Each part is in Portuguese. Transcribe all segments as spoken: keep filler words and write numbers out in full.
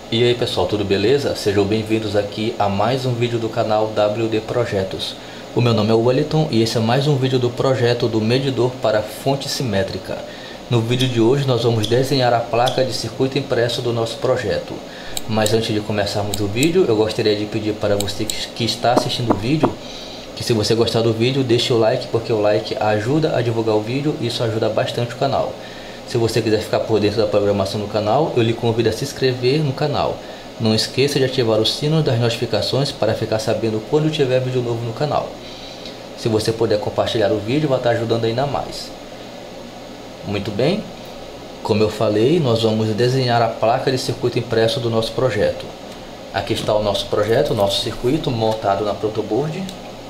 E aí pessoal, tudo beleza? Sejam bem-vindos aqui a mais um vídeo do canal W D Projetos. O meu nome é Wellington e esse é mais um vídeo do projeto do medidor para fonte simétrica. No vídeo de hoje nós vamos desenhar a placa de circuito impresso do nosso projeto. Mas antes de começarmos o vídeo, eu gostaria de pedir para você que está assistindo o vídeo, que se você gostar do vídeo, deixe o like, porque o like ajuda a divulgar o vídeo e isso ajuda bastante o canal. Se você quiser ficar por dentro da programação do canal, eu lhe convido a se inscrever no canal. Não esqueça de ativar o sino das notificações para ficar sabendo quando tiver vídeo novo no canal. Se você puder compartilhar o vídeo, vai estar ajudando ainda mais. Muito bem, como eu falei, nós vamos desenhar a placa de circuito impresso do nosso projeto. Aqui está o nosso projeto, o nosso circuito montado na protoboard.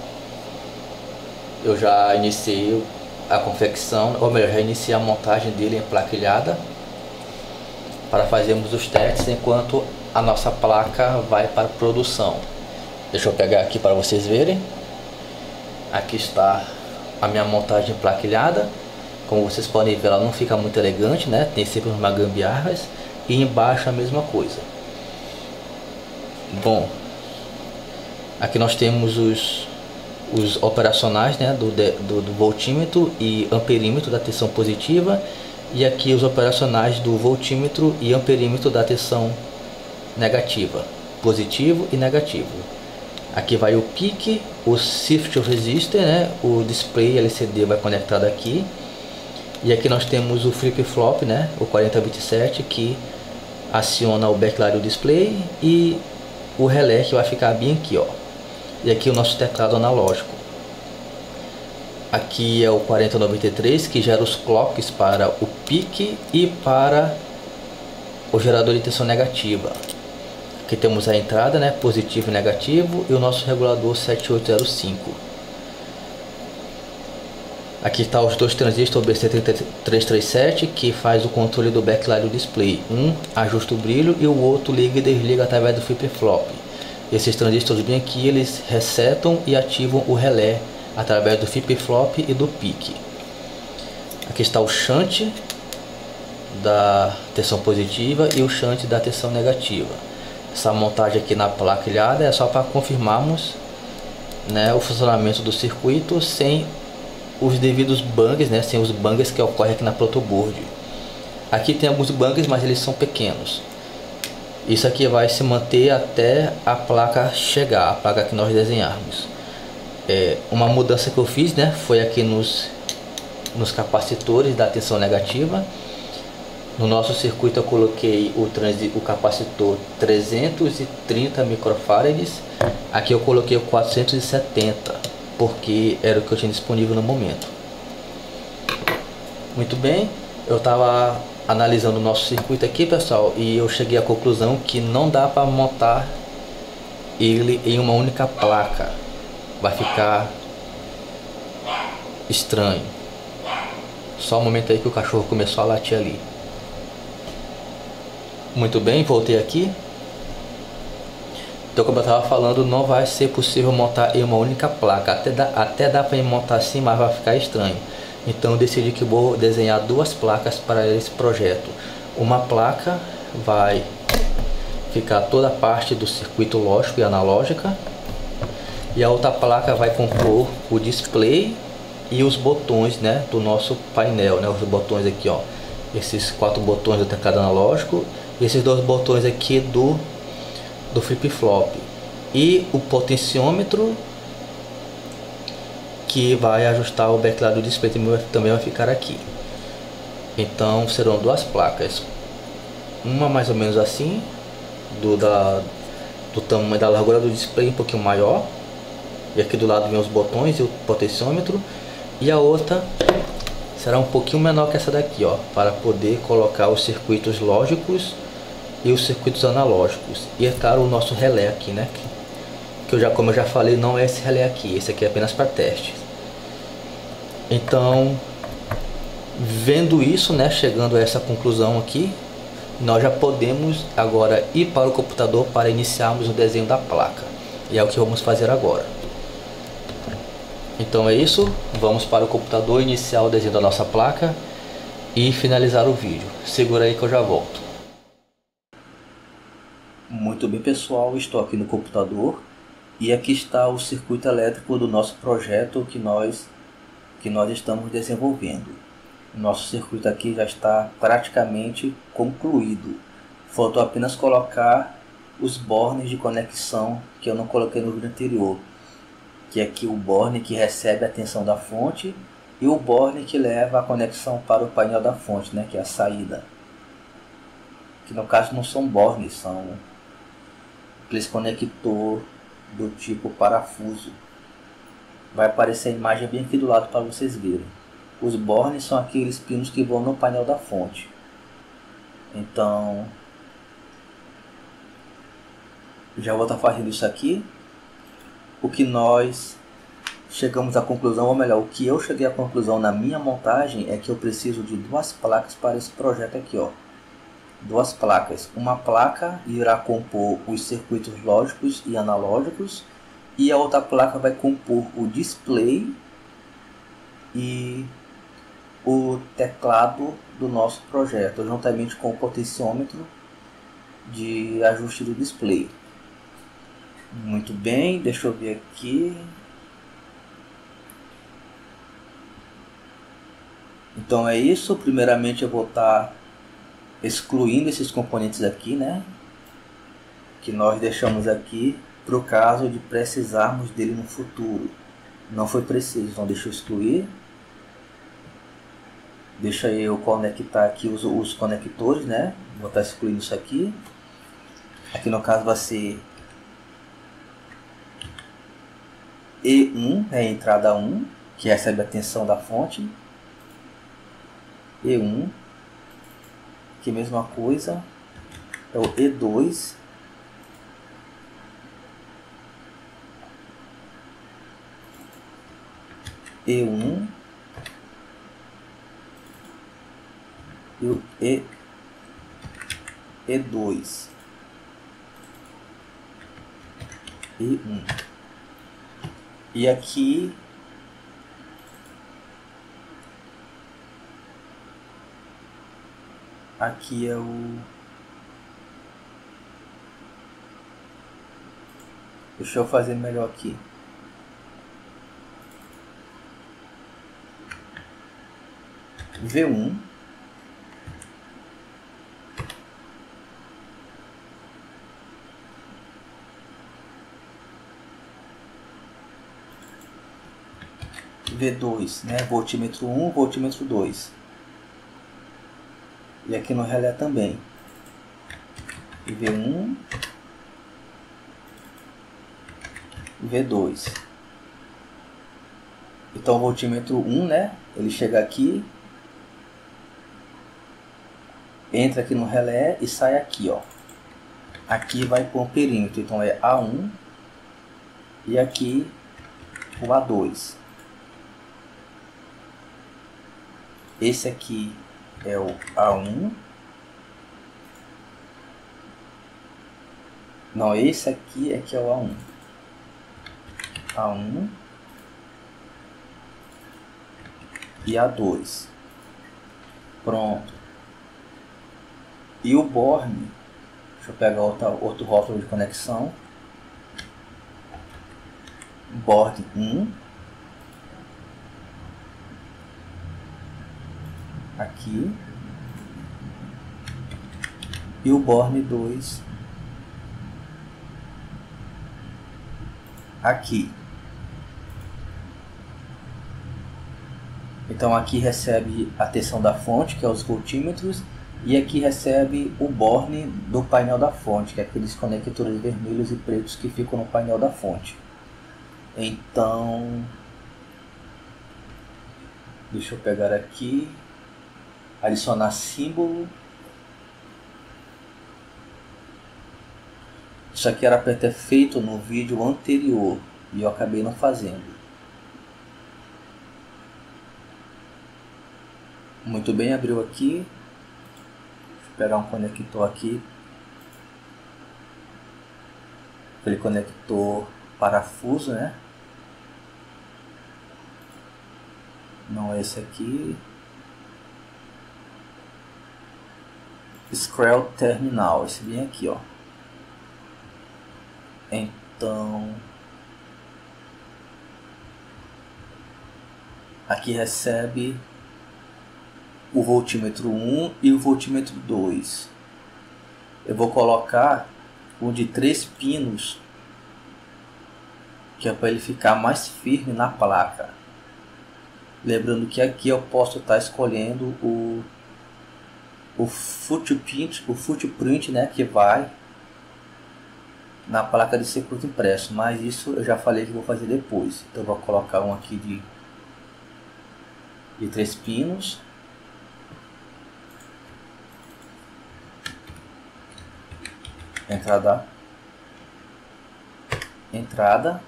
Eu já iniciei a confecção, ou melhor, já iniciei a montagem dele em plaquilhada para fazermos os testes enquanto a nossa placa vai para produção. Deixa eu pegar aqui para vocês verem. Aqui está a minha montagem plaquilhada. Como vocês podem ver, ela não fica muito elegante, né? Tem sempre umas gambiarras. E embaixo a mesma coisa. Bom, aqui nós temos os os operacionais, né, do, do, do voltímetro e amperímetro da tensão positiva, e aqui os operacionais do voltímetro e amperímetro da tensão negativa, positivo e negativo. Aqui vai o P I C, o shift resistor, né, o display L C D vai conectado aqui, e aqui nós temos o flip-flop, né, o quarenta vinte e sete, que aciona o backlight do display, e o relé que vai ficar bem aqui, ó. E aqui o nosso teclado analógico. Aqui é o quarenta noventa e três, que gera os clocks para o P I C e para o gerador de tensão negativa. Aqui temos a entrada, né, positivo e negativo, e o nosso regulador sete oito zero cinco. Aqui está os dois transistores B C três três três sete, que faz o controle do backlight do display. Um ajusta o brilho e o outro liga e desliga através do flip-flop. Esses transistores bem aqui, eles resetam e ativam o relé através do flip-flop e do P I C. Aqui está o shunt da tensão positiva e o shunt da tensão negativa. Essa montagem aqui na plaquilhada é só para confirmarmos, né, o funcionamento do circuito sem os devidos bangers, né, sem os bangers que ocorrem aqui na protoboard. Aqui tem alguns bangers, mas eles são pequenos. Isso aqui vai se manter até a placa chegar, a placa que nós desenharmos. É, uma mudança que eu fiz, né, foi aqui nos, nos capacitores da tensão negativa. No nosso circuito eu coloquei o, transi, o capacitor trezentos e trinta microfarads. Aqui eu coloquei o quatrocentos e setenta, porque era o que eu tinha disponível no momento. Muito bem, eu estava analisando o nosso circuito aqui, pessoal, e eu cheguei à conclusão que não dá para montar ele em uma única placa. Vai ficar estranho. Só um momento aí que o cachorro começou a latir ali. Muito bem, voltei aqui. Então, como eu estava falando, não vai ser possível montar em uma única placa. Até dá, até dá para montar assim, mas vai ficar estranho. Então eu decidi que vou desenhar duas placas para esse projeto. Uma placa vai ficar toda a parte do circuito lógico e analógica, e a outra placa vai compor o display e os botões, né, do nosso painel, né, os botões aqui, ó, esses quatro botões do teclado analógico e esses dois botões aqui do do flip-flop, e o potenciômetro que vai ajustar o backlight do display também vai ficar aqui. Então serão duas placas, uma mais ou menos assim, do, da, do tamanho da largura do display, um pouquinho maior, e aqui do lado vem os botões e o potenciômetro, e a outra será um pouquinho menor que essa daqui, ó, para poder colocar os circuitos lógicos e os circuitos analógicos, e é claro o nosso relé aqui, né, que, que eu já, como eu já falei, não é esse relé aqui, esse aqui é apenas para teste. Então, vendo isso, né, chegando a essa conclusão aqui, nós já podemos agora ir para o computador para iniciarmos o desenho da placa, e é o que vamos fazer agora. Então é isso, vamos para o computador iniciar o desenho da nossa placa e finalizar o vídeo. Segura aí que eu já volto. Muito bem, pessoal, estou aqui no computador e aqui está o circuito elétrico do nosso projeto que nós, que nós estamos desenvolvendo. Nosso circuito aqui já está praticamente concluído. Faltou apenas colocar os bornes de conexão que eu não coloquei no vídeo anterior, que é aqui o borne que recebe a tensão da fonte e o borne que leva a conexão para o painel da fonte, né, que é a saída. Que no caso não são bornes, são aqueles conector do tipo parafuso. Vai aparecer a imagem bem aqui do lado para vocês verem. Os bornes são aqueles pinos que vão no painel da fonte. Então, já vou estar fazendo isso aqui. O que nós chegamos à conclusão, ou melhor, o que eu cheguei à conclusão na minha montagem é que eu preciso de duas placas para esse projeto aqui, ó. Duas placas. Uma placa irá compor os circuitos lógicos e analógicos e a outra placa vai compor o display e o teclado do nosso projeto, juntamente com o potenciômetro de ajuste do display. Muito bem, deixa eu ver aqui. Então é isso. Primeiramente eu vou estar excluindo esses componentes aqui, né, que nós deixamos aqui para o caso de precisarmos dele no futuro. Não foi preciso, então deixa eu excluir. Deixa eu conectar aqui os, os conectores, né? Vou estar excluindo isso aqui. Aqui no caso vai ser E um, é a entrada um, que recebe a tensão da fonte. E um, que é a mesma coisa, é o E dois. E um. E o E, E2 e um. E aqui aqui é o deixa eu fazer melhor aqui. V um V dois, né? Voltímetro um, voltímetro dois. E aqui no relé também. V um, V dois. Então o voltímetro um, né? Ele chega aqui, entra aqui no relé e sai aqui, ó. Aqui vai para o perímetro, então é A um e aqui o A dois. Esse aqui é o A um. Não, esse aqui é que é o A um. A um e A dois. Pronto. E o borne, deixa eu pegar outra, outro rótulo de conexão. Borne um. Aqui. E o borne dois aqui. Então aqui recebe a tensão da fonte, que é os voltímetros, e aqui recebe o borne do painel da fonte, que é aqueles conectores vermelhos e pretos que ficam no painel da fonte. Então, deixa eu pegar aqui, adicionar símbolo. Isso aqui era para ter feito no vídeo anterior e eu acabei não fazendo. Muito bem, abriu aqui. Deixa eu pegar um conector aqui. Aquele conector parafuso, né? Não é esse aqui. Screll Terminal, esse bem aqui, ó. Então aqui recebe o voltímetro um e o voltímetro dois. Eu vou colocar um de três pinos, que é para ele ficar mais firme na placa. Lembrando que aqui eu posso estar escolhendo o, o footprint, o footprint, né, que vai na placa de circuito impresso, mas isso eu já falei que vou fazer depois. Então eu vou colocar um aqui de, de três pinos. Entrada, entrada.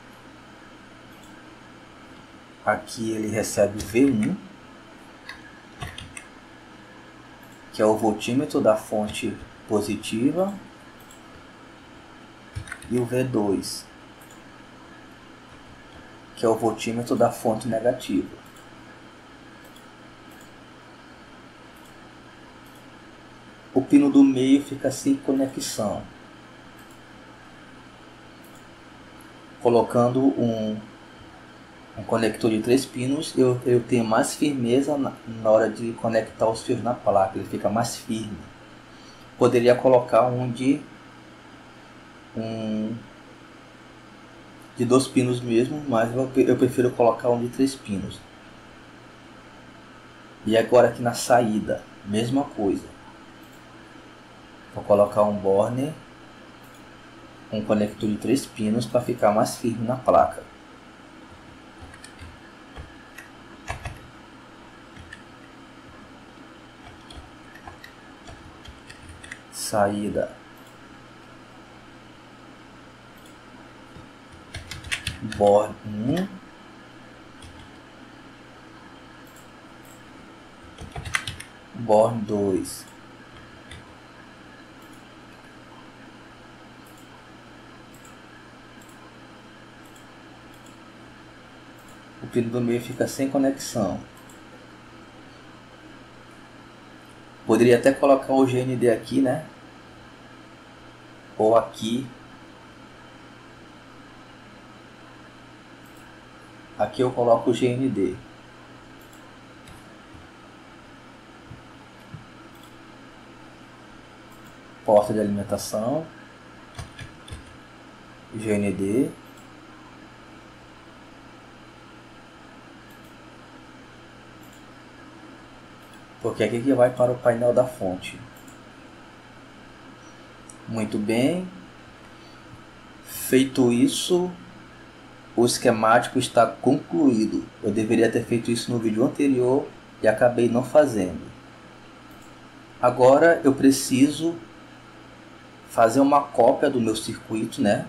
Aqui ele recebe V um, que é o voltímetro da fonte positiva, e o V dois, que é o voltímetro da fonte negativa. O pino do meio fica sem conexão. Colocando um, um conector de três pinos, eu, eu tenho mais firmeza na, na hora de conectar os fios na placa, ele fica mais firme. Poderia colocar um de um de dois pinos mesmo, mas eu, eu prefiro colocar um de três pinos. E agora aqui na saída, mesma coisa. Vou colocar um borne, um conector de três pinos para ficar mais firme na placa. Saída, borne um, borne dois. O pino do meio fica sem conexão. Poderia até colocar o G N D aqui, né? Ou aqui. Aqui eu coloco o G N D. Porta de alimentação. G N D. Porque aqui que vai para o painel da fonte. Muito bem. Feito isso, o esquemático está concluído. Eu deveria ter feito isso no vídeo anterior e acabei não fazendo. Agora eu preciso fazer uma cópia do meu circuito, né?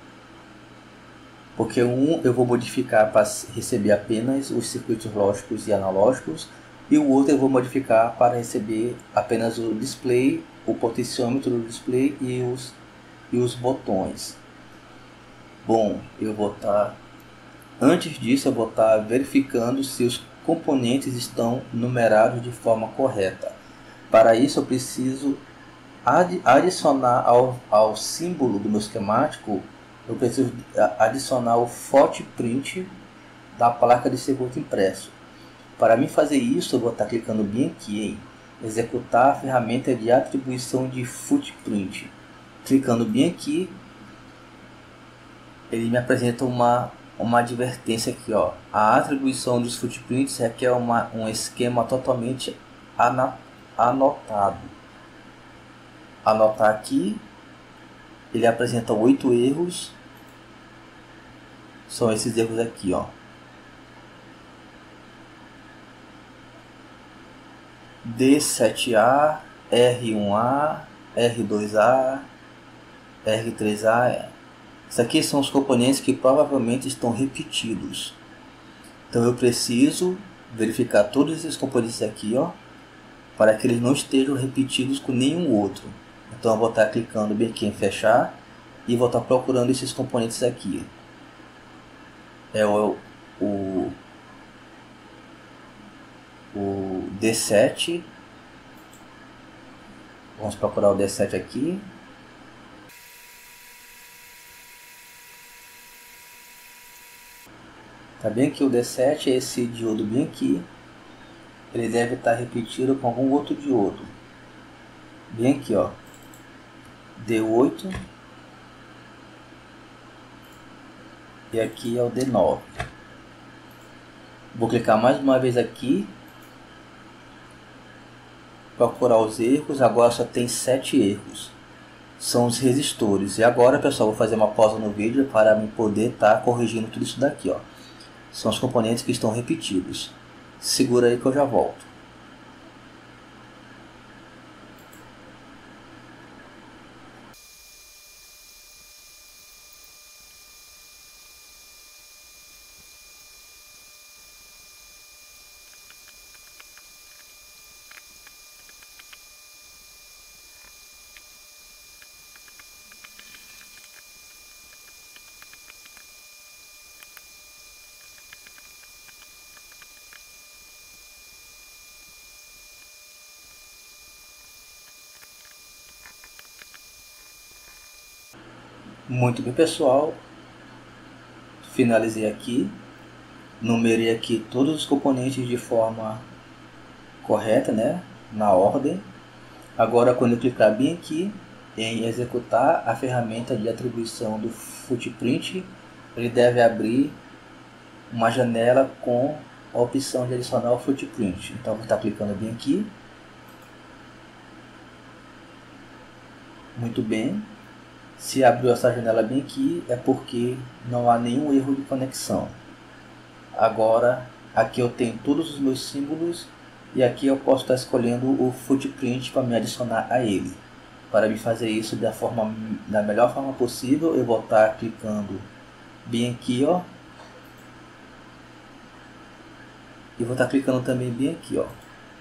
Porque um eu vou modificar para receber apenas os circuitos lógicos e analógicos, e o outro eu vou modificar para receber apenas o display, o potenciômetro do display e os, e os botões. Bom, eu vou estar, antes disso eu vou estar verificando se os componentes estão numerados de forma correta. Para isso eu preciso adi adicionar ao, ao símbolo do meu esquemático, eu preciso adicionar o footprint da placa de circuito impresso. Para mim fazer isso, eu vou estar clicando bem aqui em executar a ferramenta de atribuição de footprint. Clicando bem aqui, ele me apresenta uma, uma advertência aqui, ó. A atribuição dos footprints requer uma, um esquema totalmente anotado. Anotar aqui, ele apresenta oito erros. São esses erros aqui, ó. D sete A, R um A, R dois A, R três A. Isso aqui são os componentes que provavelmente estão repetidos. Então eu preciso verificar todos esses componentes aqui, ó, para que eles não estejam repetidos com nenhum outro. Então eu vou estar clicando bem aqui em fechar e vou estar procurando esses componentes aqui. É o, o o D sete, vamos procurar o D sete aqui, Tá bem que o D sete é esse diodo bem aqui. Ele deve estar repetido com algum outro diodo. Bem aqui, ó. D oito. E aqui é o D nove. Vou clicar mais uma vez aqui. Procurar os erros. Agora só tem sete erros. São os resistores. E agora, pessoal, vou fazer uma pausa no vídeo para me poder estar corrigindo tudo isso daqui, ó. São os componentes que estão repetidos. Segura aí que eu já volto. Muito bem, pessoal, finalizei aqui, numerei aqui todos os componentes de forma correta, né, na ordem. Agora, quando eu clicar bem aqui em executar a ferramenta de atribuição do footprint, ele deve abrir uma janela com a opção de adicionar o footprint. Então, vou estar clicando bem aqui. Muito bem. Se abriu essa janela bem aqui, é porque não há nenhum erro de conexão. Agora, aqui eu tenho todos os meus símbolos e aqui eu posso estar escolhendo o footprint para me adicionar a ele. Para me fazer isso da, forma, da melhor forma possível, eu vou estar clicando bem aqui, ó. E vou estar clicando também bem aqui, ó.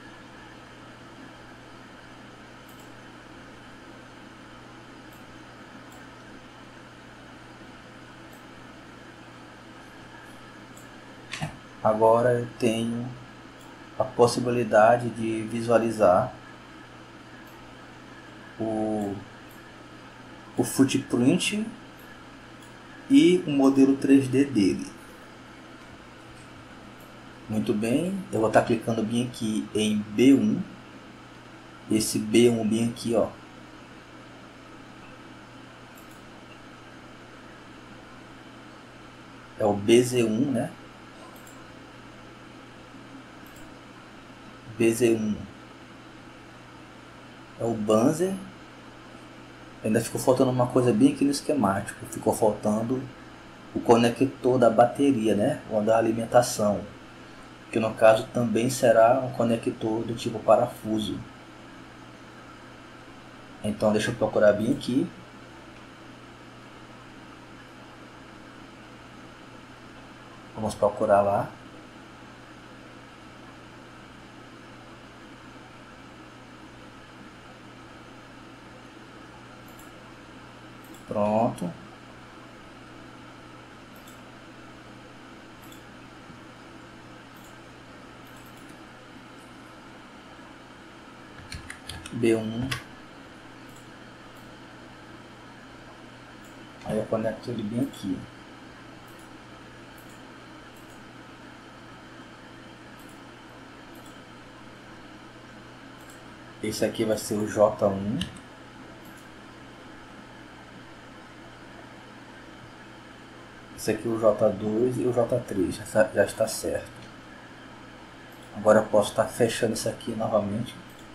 Agora eu tenho a possibilidade de visualizar o, o footprint e o modelo três D dele. Muito bem, eu vou estar clicando bem aqui em B um. Esse B um bem aqui, ó. É o B Z um, né? B Z um é o Banzer. Ainda ficou faltando uma coisa bem aqui no esquemático. Ficou faltando o conector da bateria, né? Ou da alimentação. Que no caso também será um conector do tipo parafuso. Então deixa eu procurar bem aqui. Vamos procurar lá. Pronto. B um. Aí eu conecto ele bem aqui. Esse aqui vai ser o J um. Esse aqui é o J dois e o J três, já, já está certo. Agora eu posso estar fechando isso aqui novamente.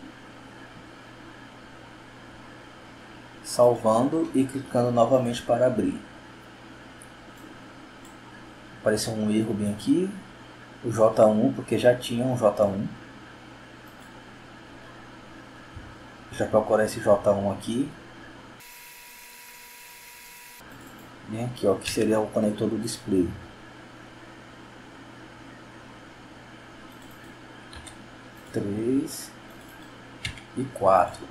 Salvando e clicando novamente para abrir. Apareceu um erro bem aqui. O J um, porque já tinha um J um. Já procurar esse J um aqui. Bem aqui, ó, que seria o conector do display. Três e quatro.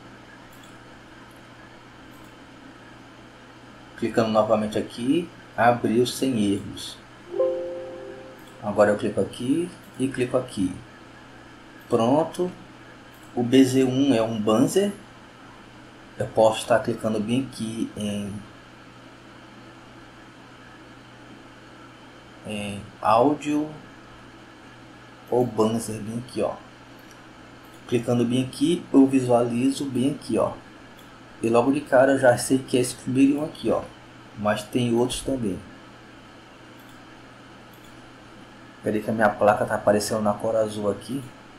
Clicando novamente aqui, abriu sem erros. Agora eu clico aqui e clico aqui. Pronto. O B Z um é um Banzer. Eu posso estar clicando bem aqui em em áudio ou Banzer bem aqui, ó. Clicando bem aqui, eu visualizo bem aqui, ó. E logo de cara eu já sei que é esse primeiro aqui, ó. Mas tem outros também. Peraí que a minha placa tá aparecendo na cor azul aqui.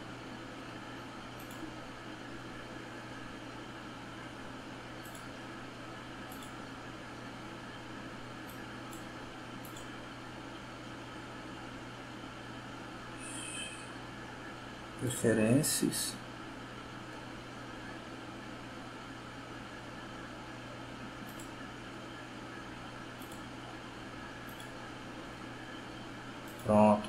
Preferências. Pronto.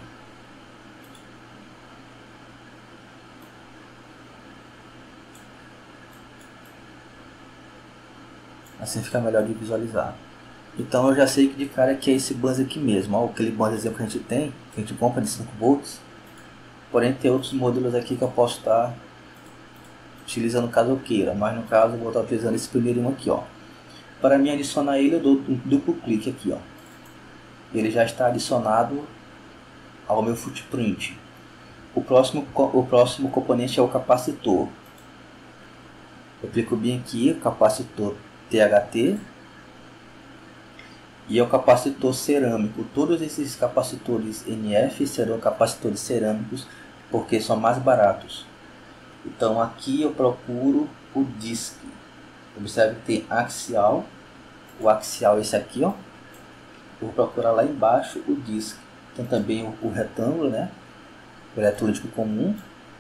Assim fica melhor de visualizar. Então eu já sei que de cara que é esse bus aqui mesmo. Ó, aquele bus exemplo que a gente tem, que a gente compra de cinco volts. Porém tem outros modelos aqui que eu posso estar utilizando caso eu queira. Mas no caso eu vou estar utilizando esse primeiro aqui, ó. Para mim adicionar ele eu dou um duplo clique aqui, ó. Ele já está adicionado ao meu footprint. O próximo, o próximo componente é o capacitor. Eu clico bem aqui, o capacitor T H T. E é o capacitor cerâmico. Todos esses capacitores N F serão capacitores cerâmicos porque são mais baratos. Então aqui eu procuro o disc. Observe que tem axial. O axial é esse aqui, ó. Vou procurar lá embaixo o disc. Tem também o, o retângulo, né? O eletrolítico comum.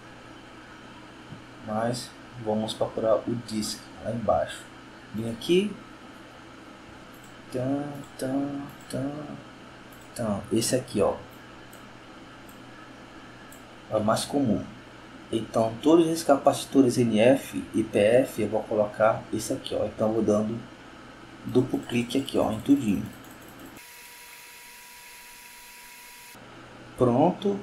Mas vamos procurar o disc lá embaixo. Vem aqui. Tum, tum, tum, tum. Esse aqui, ó, é o mais comum. Então todos os capacitores N F e P F eu vou colocar esse aqui, ó. Então eu vou dando duplo clique aqui, ó, em tudinho. Pronto.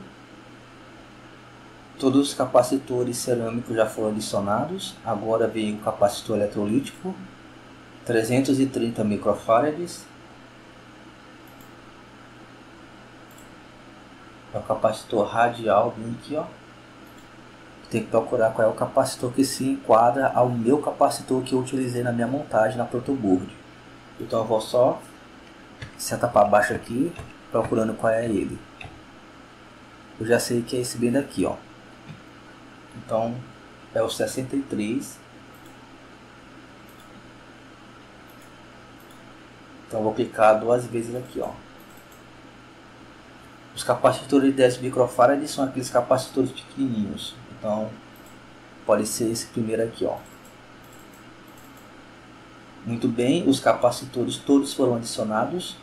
Todos os capacitores cerâmicos já foram adicionados. Agora vem o capacitor eletrolítico. trezentos e trinta microfarads. É o capacitor radial bem aqui, ó. Tem que procurar qual é o capacitor que se enquadra ao meu capacitor que eu utilizei na minha montagem na protoboard. Então eu vou só setar para baixo aqui, procurando qual é ele. Eu já sei que é esse bem daqui, ó. Então é o sessenta e três. Então vou clicar duas vezes aqui, ó. Os capacitores de dez microfarads são aqueles capacitores pequenininhos. Então pode ser esse primeiro aqui, ó. Muito bem, os capacitores todos foram adicionados.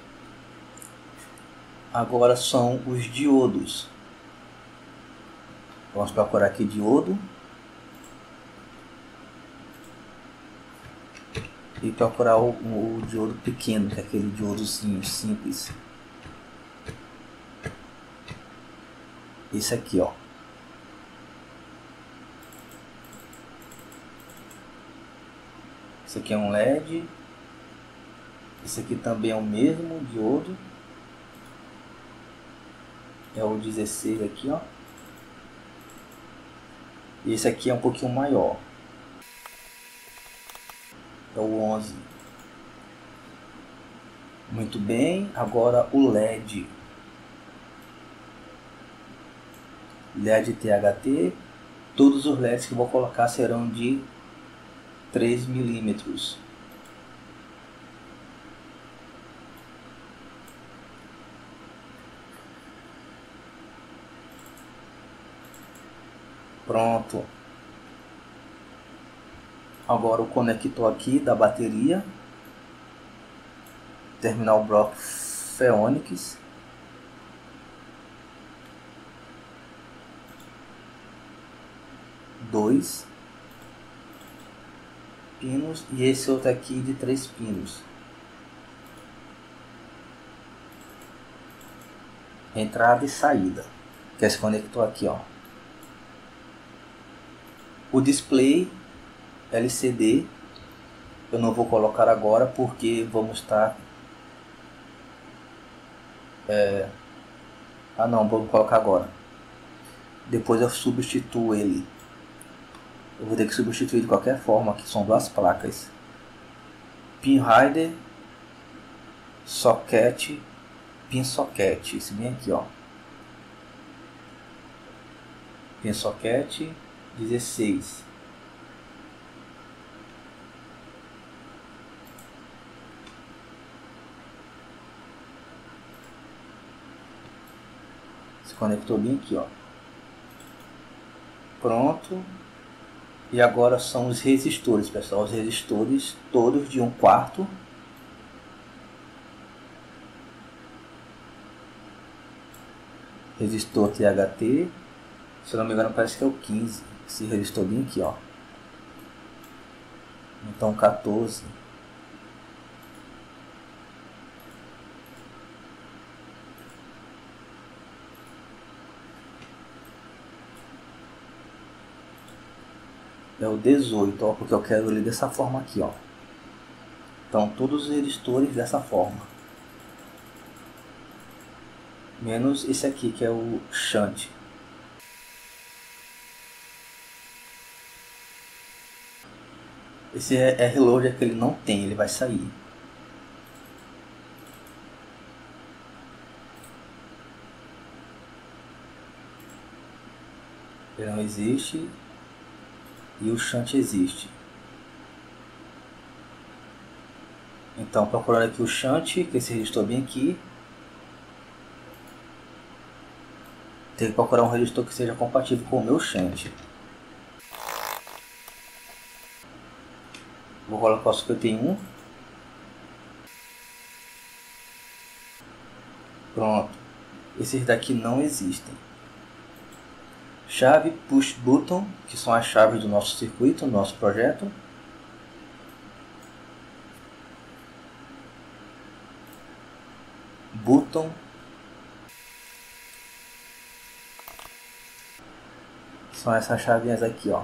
Agora são os diodos. Vamos procurar aqui diodo. E procurar o, o diodo pequeno, que é aquele diodozinho simples. Esse aqui, ó. Esse aqui é um L E D. Esse aqui também é o mesmo diodo. É o dezesseis aqui, ó. E esse aqui é um pouquinho maior. É o onze. Muito bem, agora o L E D. L E D T H T. Todos os L E Ds que eu vou colocar serão de três milímetros. Pronto. Agora o conector aqui da bateria. Terminal bloco Phoenix. Dois pinos e esse outro aqui de três pinos. Entrada e saída. Que é esse conector aqui, ó. O display L C D eu não vou colocar agora porque vamos estar é, Ah não, vou colocar agora. Depois eu substituo ele. Eu vou ter que substituir de qualquer forma, que são duas placas. Pin Rider, Socket, Pin Socket. Esse bem aqui, ó. Pin Socket dezesseis. Se conectou bem aqui, ó. Pronto. E agora são os resistores, pessoal. Os resistores todos de um quarto. Resistor T H T. Se não me engano, parece que é o quinze. Esse resistor bem aqui, ó. Então quatorze. É o dezoito, ó, porque eu quero ele dessa forma aqui, ó. Então todos os resistores dessa forma. Menos esse aqui, que é o shunt. Esse R-Load é que ele não tem, ele vai sair. Ele não existe. E o shunt existe. Então, procurando aqui o shunt, que esse resistor bem aqui. Tem que procurar um resistor que seja compatível com o meu shunt. Vou colocar o cinquenta e um. Pronto. Esses daqui não existem. Chave push button, que são as chaves do nosso circuito, do nosso projeto. Button. São essas chavinhas aqui, ó.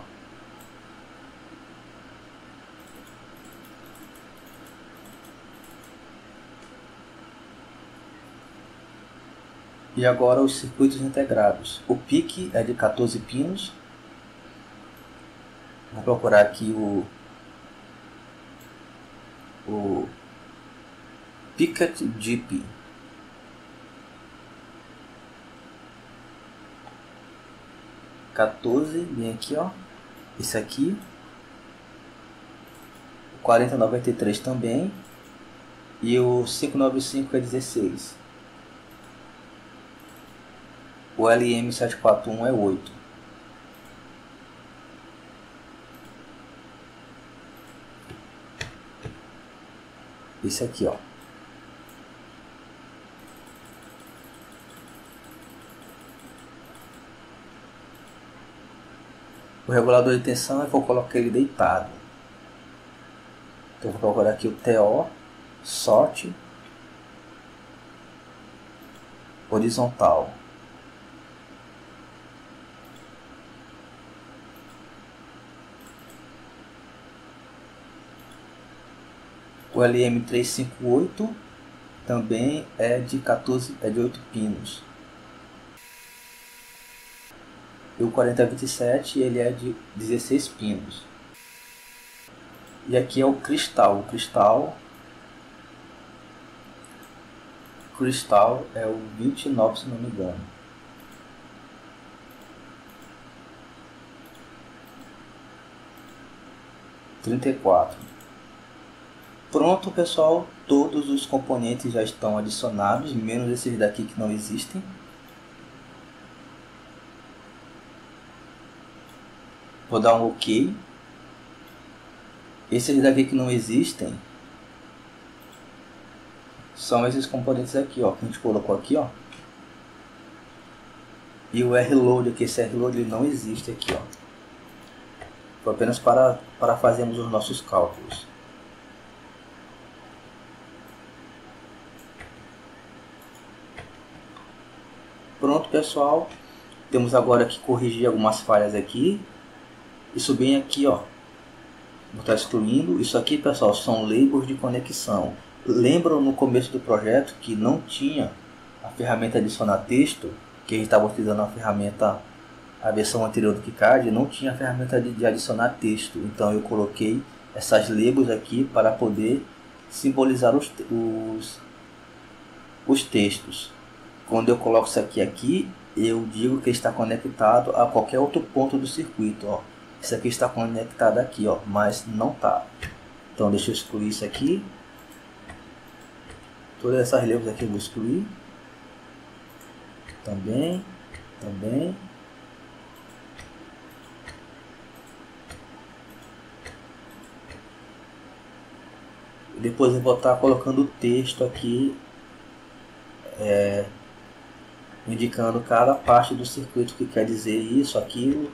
E agora os circuitos integrados. O P I C é de quatorze pinos. Vou procurar aqui o, o Picket Jeep. quatorze, bem aqui, ó. Esse aqui. O quarenta noventa e três também. E o quinhentos e noventa e cinco é dezesseis. O L M setecentos e quarenta e um é oito. Esse aqui, ó. O regulador de tensão eu vou colocar ele deitado. Então eu vou procurar aqui o T O, S O T, horizontal. O L M trezentos e cinquenta e oito também é de quatorze, é de oito pinos. E o quarenta vinte e sete ele é de dezesseis pinos. E aqui é o cristal. O cristal, cristal é o vinte e nove, se não me engano. trinta e quatro. Pronto, pessoal, todos os componentes já estão adicionados, menos esses daqui que não existem. Vou dar um OK. Esses daqui que não existem são esses componentes aqui, ó, que a gente colocou aqui, ó. E o R-Load aqui, esse R-Load ele não existe aqui, ó. Foi apenas para, para fazermos os nossos cálculos. Pronto, pessoal, temos agora que corrigir algumas falhas aqui. Isso bem aqui, ó, vou estar excluindo. Isso aqui, pessoal, são labels de conexão. Lembram no começo do projeto que não tinha a ferramenta adicionar texto? que a gente estava utilizando a ferramenta, a versão anterior do KiCad, não tinha a ferramenta de, de adicionar texto. Então eu coloquei essas labels aqui para poder simbolizar os, os, os textos. Quando eu coloco isso aqui aqui, eu digo que está conectado a qualquer outro ponto do circuito. Ó. Isso aqui está conectado aqui, ó, mas não está. Então deixa eu excluir isso aqui. Todas essas labels aqui eu vou excluir. Também, também. E depois eu vou estar colocando o texto aqui, é, indicando cada parte do circuito que quer dizer isso, aquilo.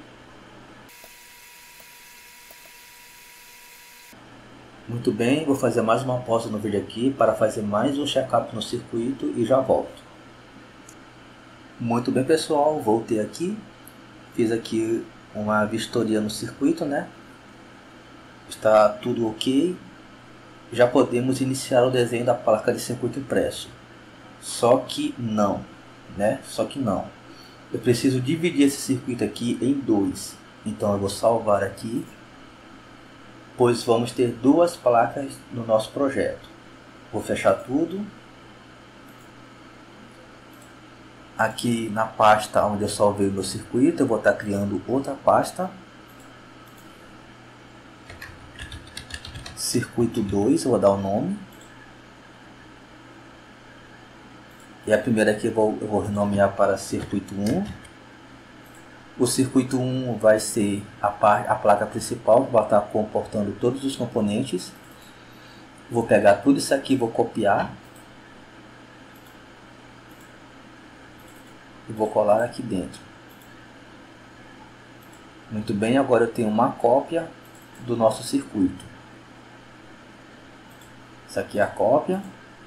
Muito bem, vou fazer mais uma pausa no vídeo aqui para fazer mais um check-up no circuito e já volto. Muito bem, pessoal, voltei aqui, fiz aqui uma vistoria no circuito, né? Está tudo ok. Já podemos iniciar o desenho da placa de circuito impresso. Só que não, né? Só que não. Eu preciso dividir esse circuito aqui em dois. Então eu vou salvar aqui, pois vamos ter duas placas no nosso projeto. Vou fechar tudo. Aqui na pasta onde eu salvei o meu circuito, eu vou estar criando outra pasta. Circuito dois, eu vou dar o nome. E a primeira aqui eu vou, eu vou renomear para circuito um. O circuito um vai ser a, par, a placa principal, que vai estar comportando todos os componentes. Vou pegar tudo isso aqui, vou copiar. E vou colar aqui dentro. Muito bem, agora eu tenho uma cópia do nosso circuito. Essa aqui é a cópia.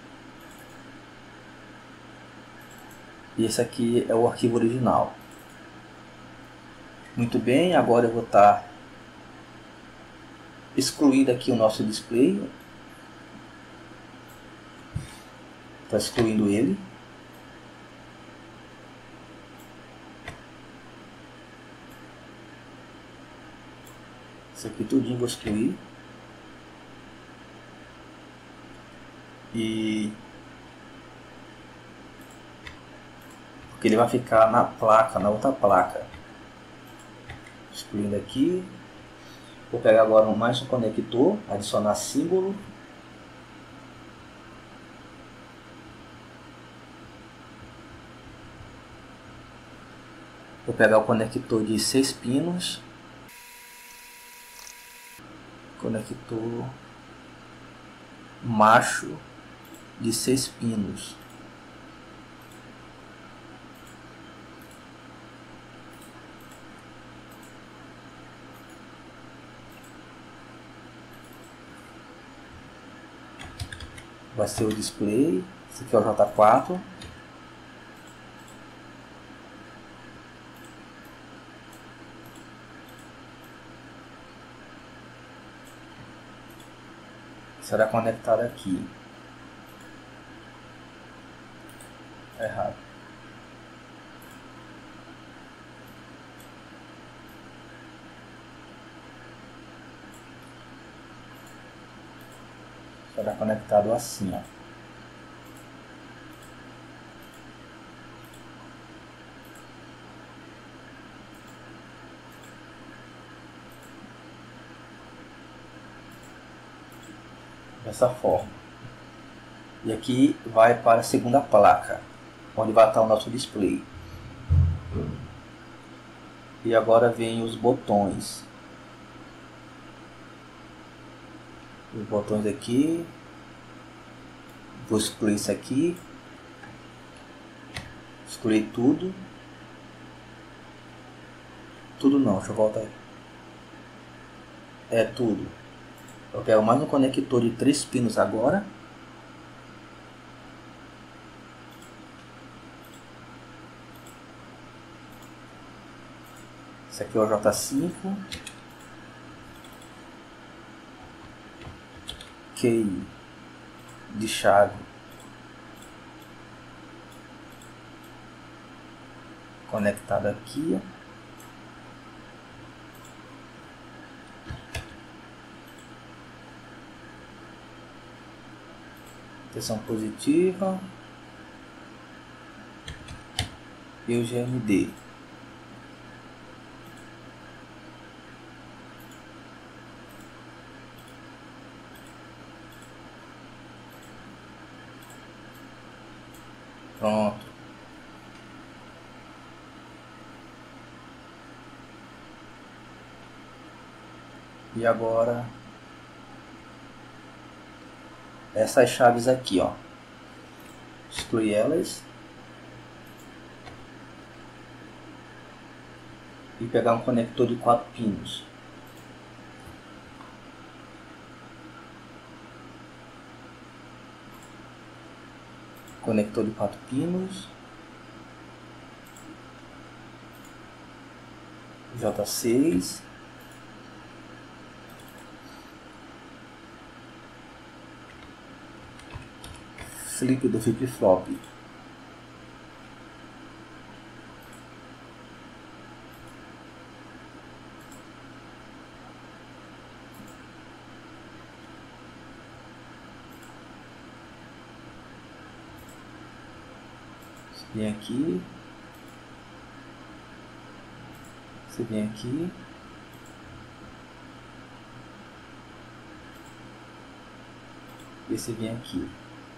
E esse aqui é o arquivo original. Muito bem, agora eu vou estar excluindo aqui o nosso display. Estou excluindo ele. Isso aqui tudinho vou excluir. E porque ele vai ficar na placa, na outra placa. Excluindo aqui. Vou pegar agora mais um conector, adicionar símbolo. Vou pegar o conector de seis pinos. Conector macho de seis pinos. Vai ser o display. Esse aqui é o J quatro. Será conectado aqui. Errado. Será conectado assim, ó. Dessa forma. E aqui vai para a segunda placa, onde vai estar o nosso display. E agora vem os botões. Os botões aqui. Vou excluir isso aqui. Excluir tudo. Tudo não, deixa eu voltar aí. É tudo. Eu pego mais um conector de três pinos agora. Esse aqui é o J cinco. Key de chave. conectado aqui. Tensão positiva e o G M D. Pronto. E agora essas chaves aqui, ó, excluir elas e pegar um conector de quatro pinos. Conector de quatro pinos, J seis, flip do flip-flop. Você vem aqui, você vem aqui, e você vem aqui.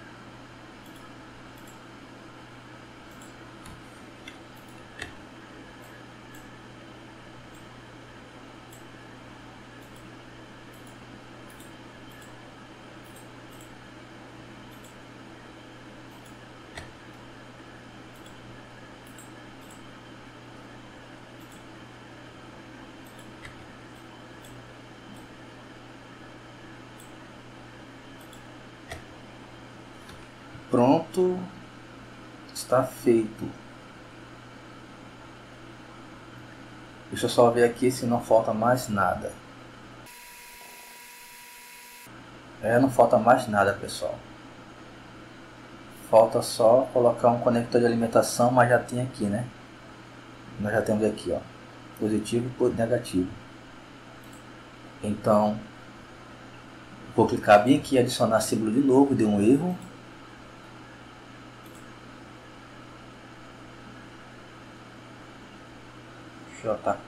Pronto, está feito. Deixa eu só ver aqui se não falta mais nada. É, não falta mais nada, pessoal. Falta só colocar um conector de alimentação, mas já tem aqui, né? Nós já temos aqui, ó, positivo e negativo. Então, vou clicar bem aqui, adicionar símbolo de novo, deu um erro. J.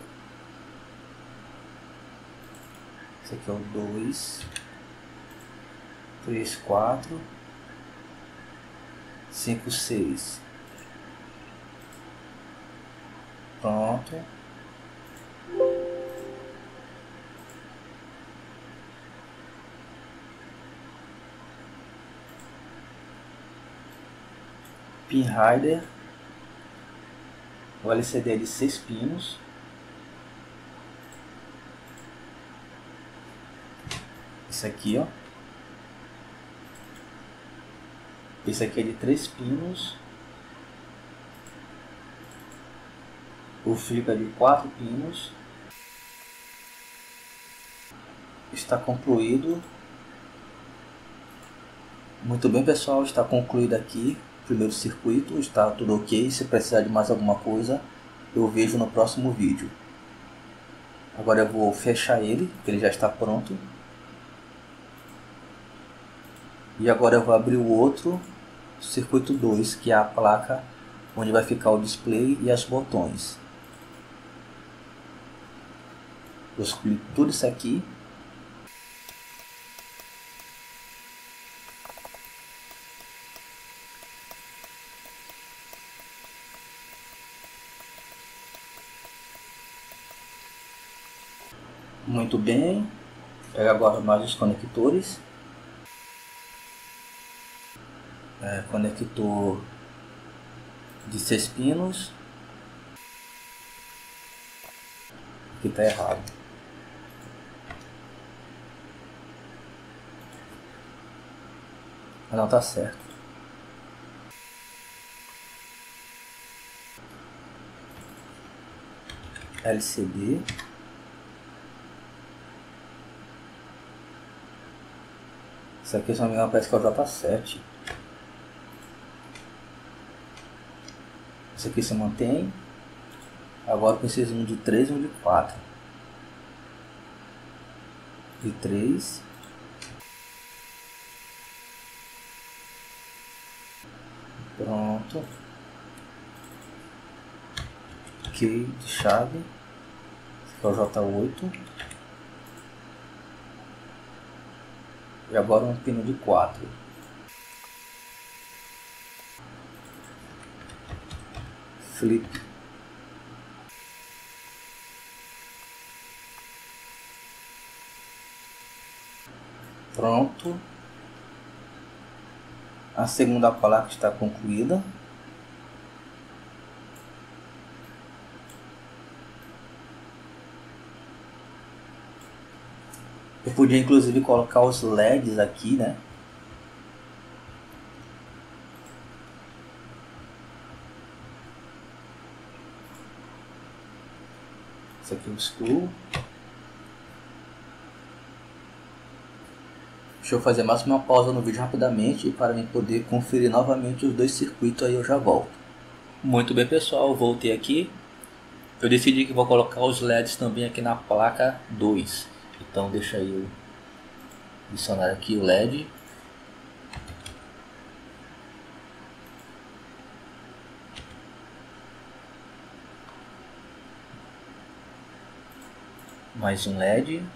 Esse aqui é o dois, três, quatro, cinco, seis. Pronto. Pin Rider. O L C D é de seis pinos. Esse aqui, ó. Esse aqui é de três pinos. O flip é de quatro pinos. Está concluído. Muito bem, pessoal, está concluído aqui o primeiro circuito, está tudo ok. Se precisar de mais alguma coisa, eu vejo no próximo vídeo. Agora eu vou fechar ele, porque ele já está pronto. E agora eu vou abrir o outro, circuito dois, que é a placa onde vai ficar o display e os botões. Eu escolhi tudo isso aqui. Muito bem. Pega agora mais os conectores. É, conector de seis pinos. Aqui está errado. Mas não está certo. L C D. Isso aqui, se não me engano, parece que é o J sete. Isso aqui se mantém. Agora preciso um de três e um de quatro. De três. Pronto. Ok, de chave. Esse aqui é o J oito. E agora um pino de quatro. Flip. Pronto. A segunda placa está concluída. Eu podia inclusive colocar os L E Ds aqui, né? Esse aqui é o screw. Deixa eu fazer mais uma pausa no vídeo rapidamente para mim poder conferir novamente os dois circuitos, aí eu já volto. Muito bem, pessoal, eu voltei aqui. Eu decidi que vou colocar os L E Ds também aqui na placa dois. Então deixa eu adicionar aqui o L E D. Mais um L E D.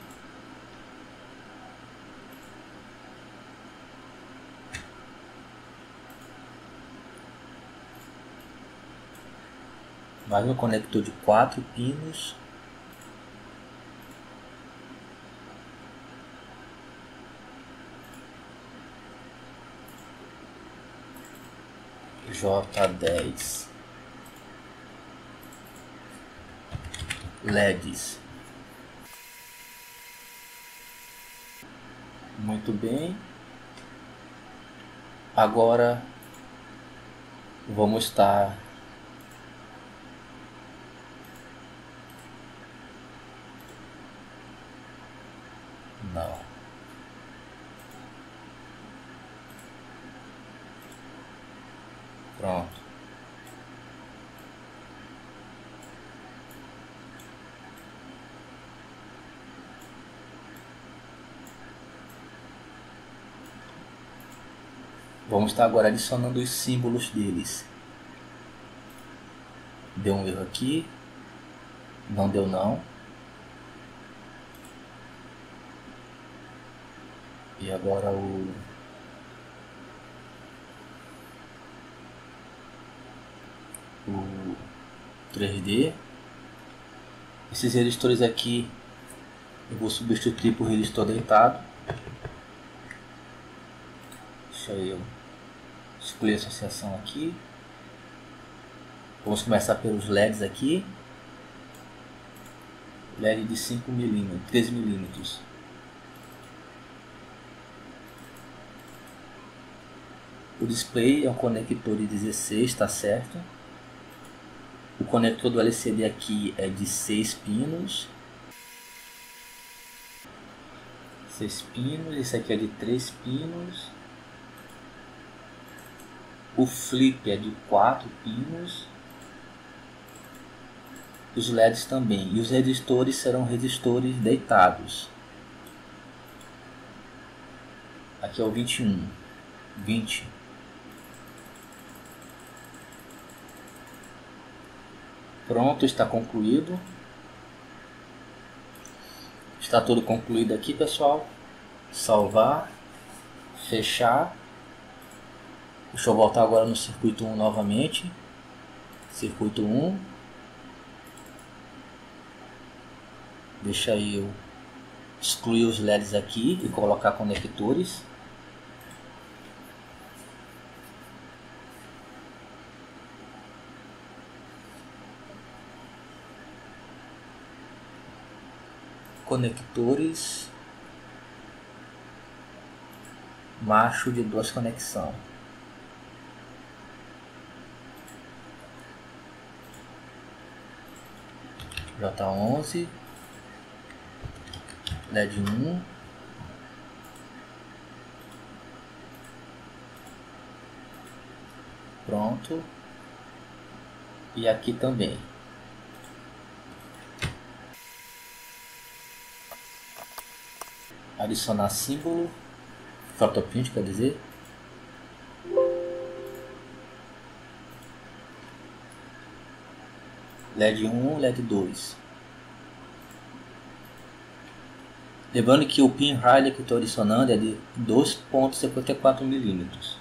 Mais um conector de quatro pinos. J dez. L E Ds. Muito bem. Agora vamos estar não. Pronto. Vamos estar agora adicionando os símbolos deles. Deu um erro aqui. Não deu não. E agora o o três D. Esses resistores aqui eu vou substituir por resistor deitado. Deixa eu escolher a associação aqui. Vamos começar pelos L E Ds aqui. L E D de cinco milímetros, três milímetros. O display é um conector de dezesseis, tá certo? O conector do L C D aqui é de seis pinos. seis pinos, esse aqui é de três pinos. O flip é de quatro pinos. Os L E Ds também. E os resistores serão resistores deitados. Aqui é o vinte e um. vinte. Pronto, está concluído. Está tudo concluído aqui, pessoal. Salvar. Fechar. Deixa eu voltar agora no circuito um novamente. Circuito um. Deixa eu excluir os L E Ds aqui e colocar conectores. Conectores. Macho de duas conexões. J onze. L E D um. Pronto. e aqui também. Adicionar símbolo, photoprint quer dizer. L E D um, L E D dois. Lembrando que o pin rider que eu estou adicionando é de dois ponto cinquenta e quatro milímetros.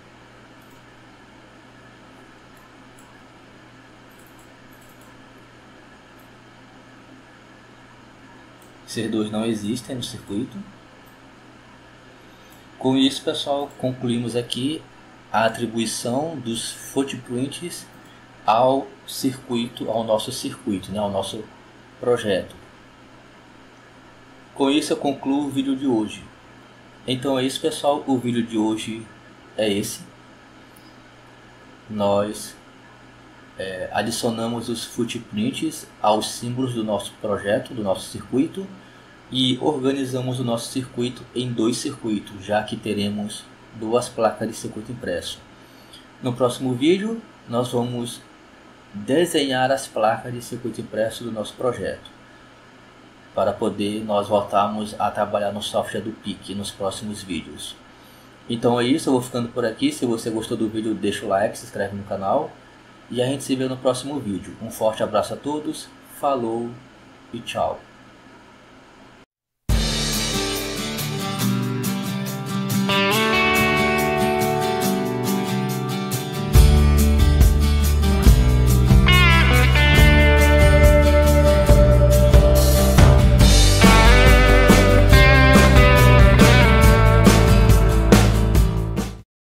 Esses dois não existem no circuito. Com isso, pessoal, concluímos aqui a atribuição dos footprints ao circuito, ao nosso circuito, né, ao nosso projeto. Com isso eu concluo o vídeo de hoje. Então é isso, pessoal, o vídeo de hoje é esse. Nós é, adicionamos os footprints aos símbolos do nosso projeto, do nosso circuito, e organizamos o nosso circuito em dois circuitos, já que teremos duas placas de circuito impresso. No próximo vídeo nós vamos desenhar as placas de circuito impresso do nosso projeto, para poder nós voltarmos a trabalhar no software do P I C nos próximos vídeos. Então é isso, eu vou ficando por aqui. Se você gostou do vídeo, deixa o like, se inscreve no canal e a gente se vê no próximo vídeo. Um forte abraço a todos, falou e tchau!